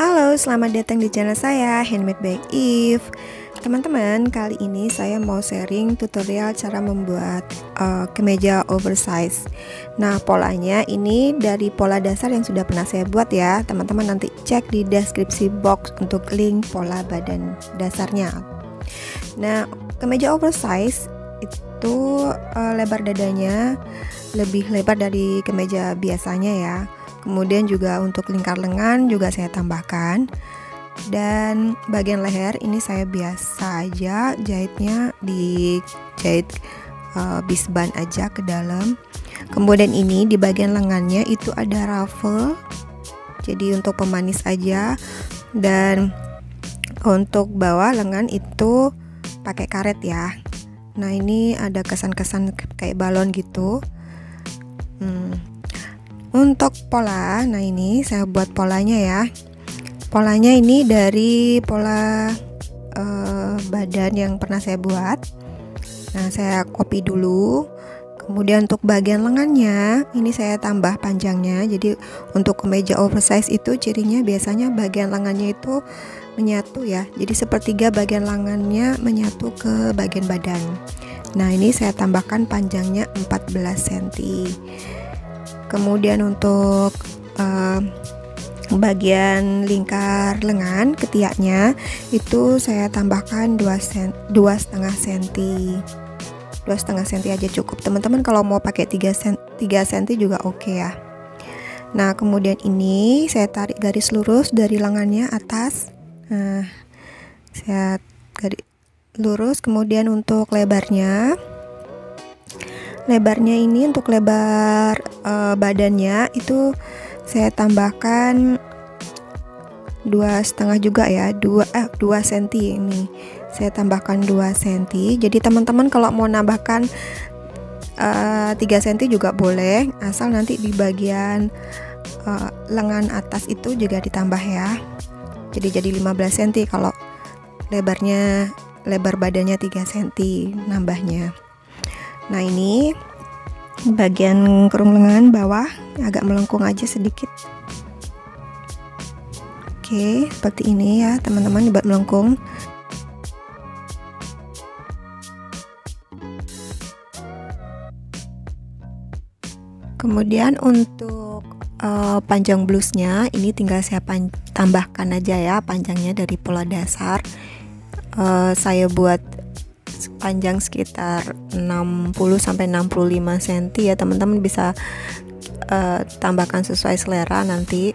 Halo, selamat datang di channel saya, Handmade by Eve. Teman-teman, kali ini saya mau sharing tutorial cara membuat kemeja oversize. Nah, polanya ini dari pola dasar yang sudah pernah saya buat ya. Teman-teman nanti cek di deskripsi box untuk link pola badan dasarnya. Nah, kemeja oversize itu lebar dadanya lebih lebar dari kemeja biasanya ya. Kemudian juga untuk lingkar lengan juga saya tambahkan. Dan bagian leher ini saya biasa aja jahitnya, dijahit bisban aja ke dalam. Kemudian ini di bagian lengannya itu ada ruffle, jadi untuk pemanis aja. Dan untuk bawah lengan itu pakai karet ya. Nah, ini ada kesan-kesan kayak balon gitu. Untuk pola, nah ini saya buat polanya ya. Polanya ini dari pola badan yang pernah saya buat. Nah, saya copy dulu. Kemudian untuk bagian lengannya, ini saya tambah panjangnya. Jadi untuk kemeja oversize itu cirinya biasanya bagian lengannya itu menyatu ya. Jadi sepertiga bagian lengannya menyatu ke bagian badan. Nah, ini saya tambahkan panjangnya 14 cm. Kemudian untuk bagian lingkar lengan ketiaknya itu saya tambahkan 2,5 cm. 2,5 cm aja cukup. Teman-teman kalau mau pakai 3 cm juga oke ya. Nah, kemudian ini saya tarik garis lurus dari lengannya atas. Nah, saya garis lurus. Kemudian untuk lebarnya ini untuk lebar badannya itu saya tambahkan 2,5 juga ya, 2 cm ini saya tambahkan 2 cm. Jadi teman-teman kalau mau nambahkan 3 cm juga boleh, asal nanti di bagian lengan atas itu juga ditambah ya. Jadi 15 cm kalau lebar badannya 3 cm nambahnya. Nah, ini bagian kerung lengan bawah agak melengkung aja sedikit. Oke, seperti ini ya teman-teman, dibuat melengkung. Kemudian untuk panjang blusnya ini tinggal saya tambahkan aja ya panjangnya dari pola dasar. Saya buat panjang sekitar 60 sampai 65 cm ya, teman-teman bisa tambahkan sesuai selera nanti.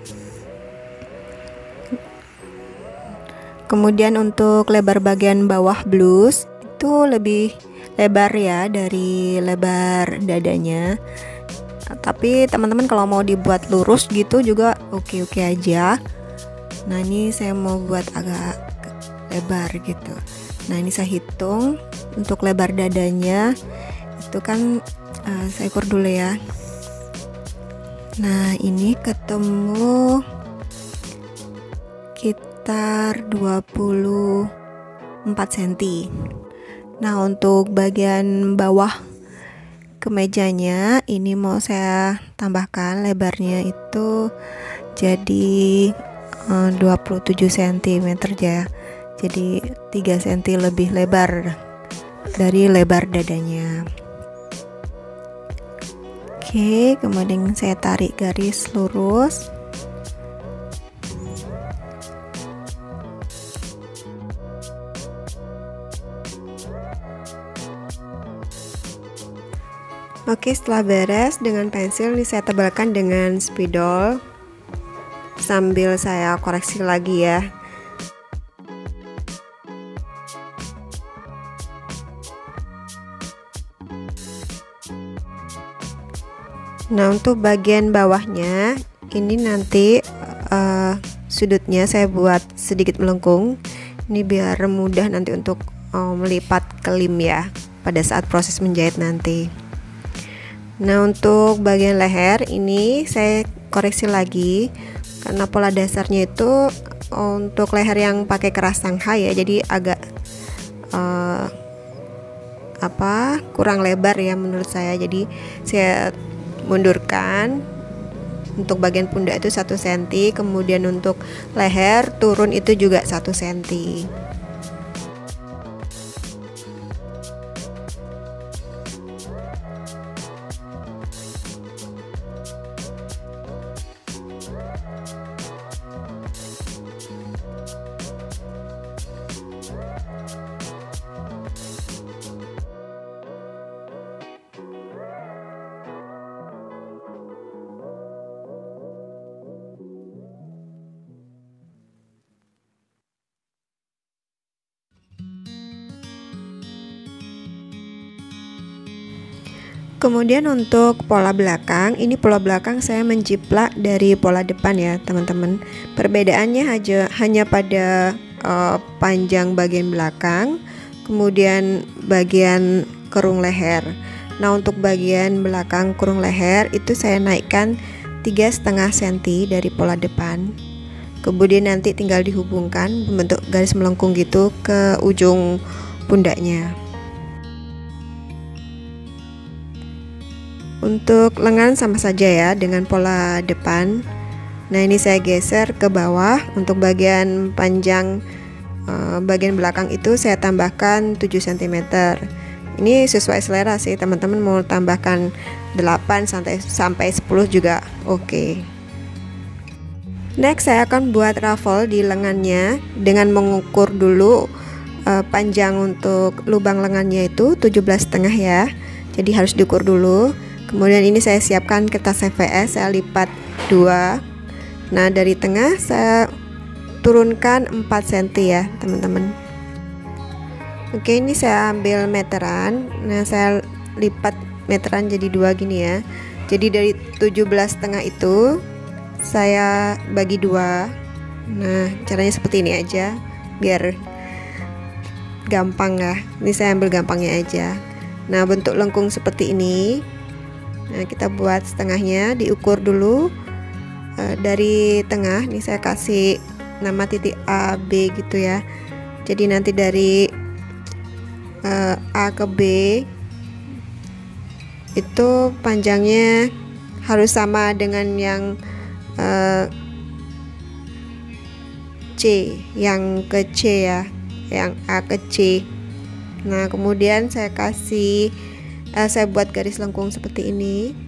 Kemudian untuk lebar bagian bawah blus itu lebih lebar ya dari lebar dadanya. Tapi teman-teman kalau mau dibuat lurus gitu juga oke-oke aja. Nah, ini saya mau buat agak lebar gitu. Nah, ini saya hitung untuk lebar dadanya itu kan saya ukur dulu ya. Nah, ini ketemu sekitar 24 cm. Nah, untuk bagian bawah kemejanya ini mau saya tambahkan lebarnya itu jadi 27 cm ya. Jadi 3 cm lebih lebar dari lebar dadanya. Oke, kemudian saya tarik garis lurus. Oke, setelah beres dengan pensil ini saya tebalkan dengan spidol sambil saya koreksi lagi ya. Nah, untuk bagian bawahnya ini nanti sudutnya saya buat sedikit melengkung. Ini biar mudah nanti untuk melipat kelim ya pada saat proses menjahit nanti. Nah, untuk bagian leher ini saya koreksi lagi karena pola dasarnya itu untuk leher yang pakai keras Shanghai ya, jadi agak kurang lebar ya menurut saya. Jadi saya mundurkan Untuk bagian pundak itu 1 cm, kemudian untuk leher turun itu juga 1 cm. Kemudian untuk pola belakang, ini pola belakang saya menjiplak dari pola depan ya teman-teman. Perbedaannya hanya pada panjang bagian belakang, kemudian bagian kerung leher. Nah, untuk bagian belakang kerung leher itu saya naikkan 3,5 cm dari pola depan. Kemudian nanti tinggal dihubungkan membentuk garis melengkung gitu ke ujung pundaknya. Untuk lengan sama saja ya dengan pola depan. Nah, ini saya geser ke bawah. Untuk bagian panjang bagian belakang itu saya tambahkan 7 cm. Ini sesuai selera sih, teman-teman mau tambahkan 8 sampai 10 juga oke. Next, saya akan buat ruffle di lengannya dengan mengukur dulu panjang untuk lubang lengannya itu 17,5 ya. Jadi harus diukur dulu. Kemudian ini saya siapkan kertas CVS, saya lipat 2. Nah, dari tengah saya turunkan 4 cm ya teman-teman. Oke, ini saya ambil meteran. Nah, saya lipat meteran jadi 2 gini ya. Jadi dari 17,5 itu saya bagi 2. Nah, caranya seperti ini aja biar gampang ya. Ini saya ambil gampangnya aja. Nah, bentuk lengkung seperti ini. Nah, kita buat setengahnya, diukur dulu dari tengah. Ini saya kasih nama titik A, B gitu ya. Jadi nanti dari A ke B itu panjangnya harus sama dengan yang C, yang ke C ya, yang A ke C. Nah, kemudian saya buat garis lengkung seperti ini.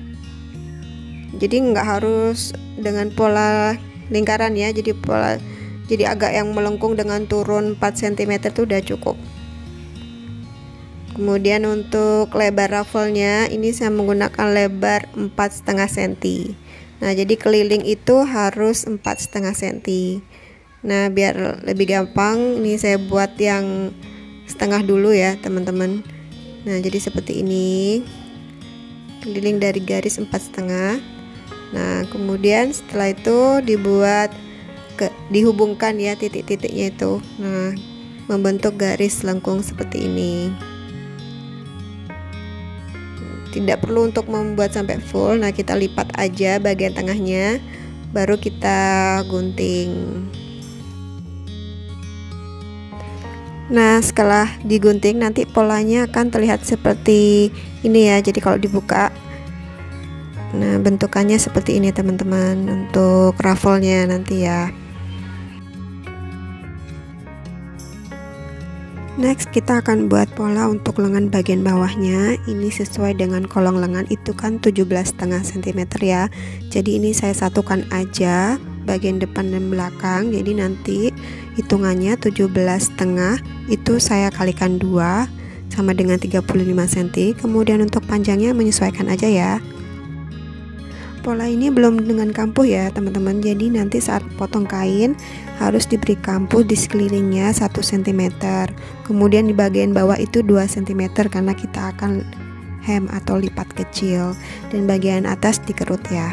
Jadi nggak harus dengan pola lingkaran ya, jadi agak yang melengkung dengan turun 4 cm itu udah cukup. Kemudian untuk lebar ruffle-nya ini saya menggunakan lebar 4,5 cm. Nah, jadi keliling itu harus 4,5 cm. Nah, biar lebih gampang ini saya buat yang setengah dulu ya teman-teman. Nah, jadi seperti ini, keliling dari garis 4,5. Nah, kemudian setelah itu dihubungkan ya titik-titiknya itu. Nah, membentuk garis lengkung seperti ini. Tidak perlu untuk membuat sampai full. Nah, kita lipat aja bagian tengahnya, baru kita gunting. Nah, setelah digunting nanti polanya akan terlihat seperti ini ya. Jadi kalau dibuka, nah bentukannya seperti ini teman-teman untuk ruffle-nya nanti ya. Next, kita akan buat pola untuk lengan bagian bawahnya. Ini sesuai dengan kolong lengan itu kan 17,5 cm ya. Jadi ini saya satukan aja bagian depan dan belakang. Jadi nanti hitungannya 17,5 itu saya kalikan 2 sama dengan 35 cm. Kemudian untuk panjangnya menyesuaikan aja ya. Pola ini belum dengan kampuh ya teman-teman. Jadi nanti saat potong kain harus diberi kampuh di sekelilingnya 1 cm. Kemudian di bagian bawah itu 2 cm karena kita akan hem atau lipat kecil, dan bagian atas dikerut ya.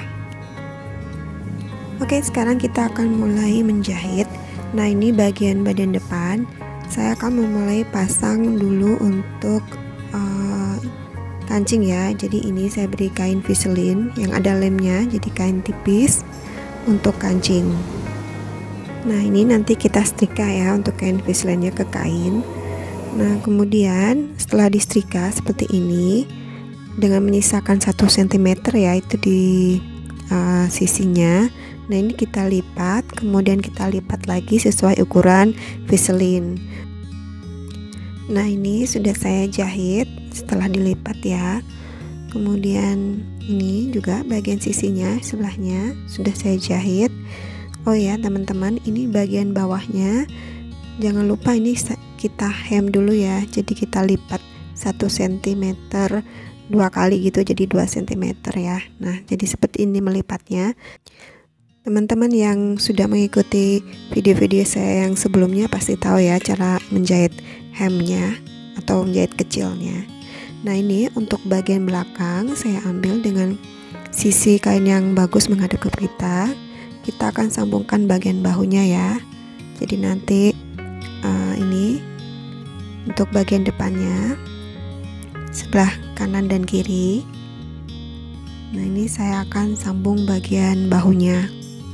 Oke, sekarang kita akan mulai menjahit. Nah, ini bagian badan depan. Saya akan memulai pasang dulu untuk kancing ya. Jadi ini saya beri kain Vaseline yang ada lemnya, jadi kain tipis untuk kancing. Nah, ini nanti kita setrika ya untuk kain Vaseline-nya ke kain. Nah, kemudian setelah disetrika seperti ini dengan menyisakan 1 cm ya, itu di sisinya. Nah ini kita lipat, kemudian kita lipat lagi sesuai ukuran Vaseline. Nah ini sudah saya jahit setelah dilipat ya. Kemudian ini juga bagian sisinya sebelahnya sudah saya jahit. Oh ya teman-teman, ini bagian bawahnya jangan lupa ini kita hem dulu ya. Jadi kita lipat 1 cm 2 kali gitu, jadi 2 cm ya. Nah jadi seperti ini melipatnya. Teman-teman yang sudah mengikuti video-video saya yang sebelumnya pasti tahu ya cara menjahit hemnya atau menjahit kecilnya. Nah ini untuk bagian belakang saya ambil dengan sisi kain yang bagus menghadap ke kita. Kita akan sambungkan bagian bahunya ya. Jadi nanti ini untuk bagian depannya sebelah kanan dan kiri. Nah ini saya akan sambung bagian bahunya.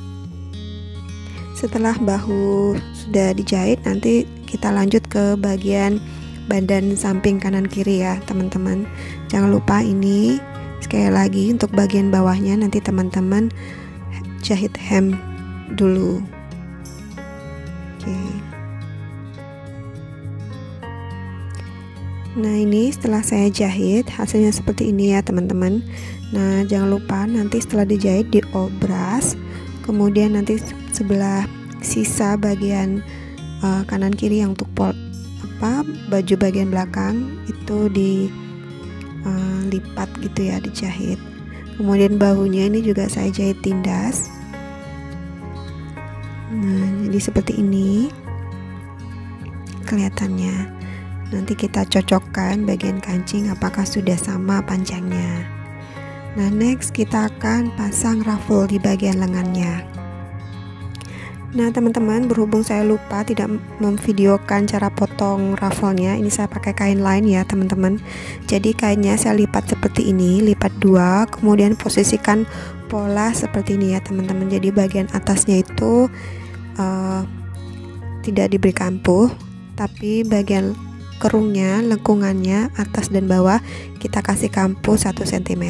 Setelah bahu sudah dijahit, nanti kita lanjut ke bagian badan samping kanan kiri ya teman-teman. Jangan lupa ini sekali lagi untuk bagian bawahnya nanti teman-teman jahit hem dulu. Oke. Nah ini setelah saya jahit hasilnya seperti ini ya teman-teman. Nah jangan lupa nanti setelah dijahit diobras, kemudian nanti sebelah sisa bagian kanan kiri yang untuk baju bagian belakang itu dilipat gitu ya, dijahit. Kemudian bahunya ini juga saya jahit tindas. Nah jadi seperti ini kelihatannya. Nanti kita cocokkan bagian kancing apakah sudah sama panjangnya. Nah next kita akan pasang ruffle di bagian lengannya. Nah teman-teman, berhubung saya lupa tidak memvideokan cara potong ruffle-nya, ini saya pakai kain lain ya teman-teman. Jadi kainnya saya lipat seperti ini, lipat 2, kemudian posisikan pola seperti ini ya teman-teman. Jadi bagian atasnya itu tidak diberi kampuh, tapi bagian kerungnya, lengkungannya, atas dan bawah kita kasih kampuh 1 cm.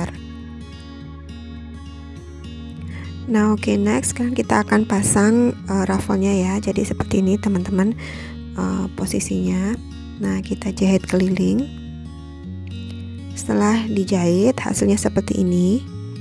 Nah oke, next sekarang kita akan pasang ruffle-nya ya. Jadi seperti ini teman-teman posisinya. Nah kita jahit keliling. Setelah dijahit hasilnya seperti ini.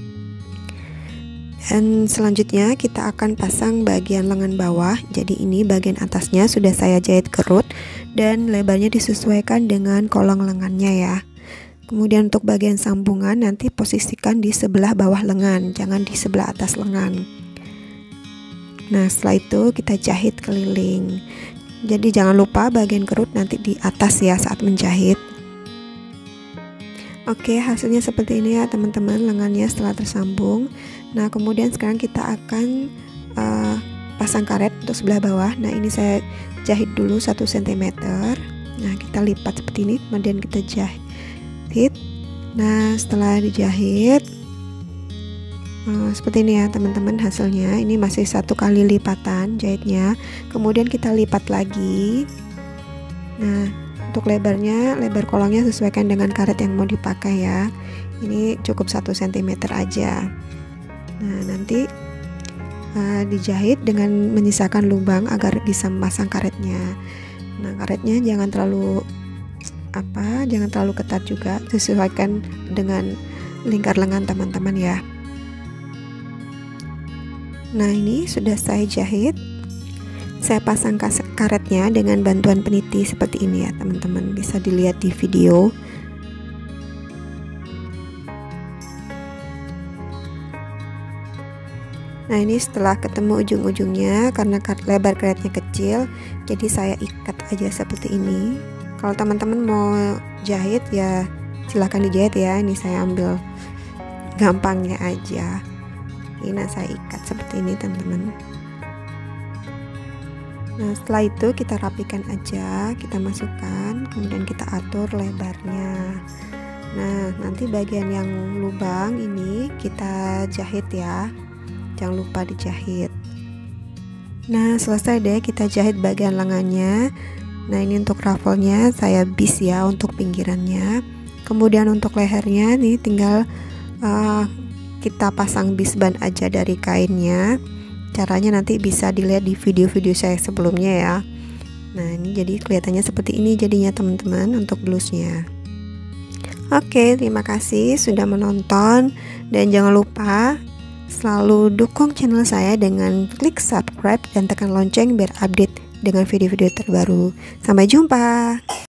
Dan selanjutnya kita akan pasang bagian lengan bawah. Jadi ini bagian atasnya sudah saya jahit kerut dan lebarnya disesuaikan dengan kolong lengannya ya. Kemudian untuk bagian sambungan nanti posisikan di sebelah bawah lengan, jangan di sebelah atas lengan. Nah setelah itu kita jahit keliling. Jadi jangan lupa bagian kerut nanti di atas ya saat menjahit. Oke, hasilnya seperti ini ya teman-teman, lengannya setelah tersambung. Nah kemudian sekarang kita akan pasang karet untuk sebelah bawah. Nah ini saya jahit dulu 1 cm. Nah kita lipat seperti ini, kemudian kita jahit. Nah setelah dijahit seperti ini ya teman-teman hasilnya. Ini masih 1 kali lipatan jahitnya, kemudian kita lipat lagi. Nah untuk lebarnya, lebar kolongnya sesuaikan dengan karet yang mau dipakai ya. Ini cukup 1 cm aja. Nah nanti dijahit dengan menyisakan lubang agar bisa memasang karetnya. Nah karetnya jangan terlalu ketat juga, sesuaikan dengan lingkar lengan teman-teman ya. Nah ini sudah saya jahit. Saya pasang karetnya dengan bantuan peniti seperti ini ya teman-teman, bisa dilihat di video. Nah ini setelah ketemu ujung-ujungnya, karena lebar karetnya kecil, jadi saya ikat aja seperti ini. Kalau teman-teman mau jahit ya silahkan dijahit ya. Ini saya ambil gampangnya aja. Ini saya ikat seperti ini teman-teman. Nah setelah itu kita rapikan aja, kita masukkan, kemudian kita atur lebarnya. Nah nanti bagian yang lubang ini kita jahit ya, jangan lupa dijahit. Nah selesai deh kita jahit bagian lengannya. Nah ini untuk ruffle-nya saya bis ya untuk pinggirannya. Kemudian untuk lehernya nih tinggal kita pasang bisband aja dari kainnya. Caranya nanti bisa dilihat di video-video saya sebelumnya ya. Nah, ini jadi kelihatannya seperti ini jadinya teman-teman untuk blusnya. Oke, terima kasih sudah menonton, dan jangan lupa selalu dukung channel saya dengan klik subscribe dan tekan lonceng biar update dengan video-video terbaru. Sampai jumpa.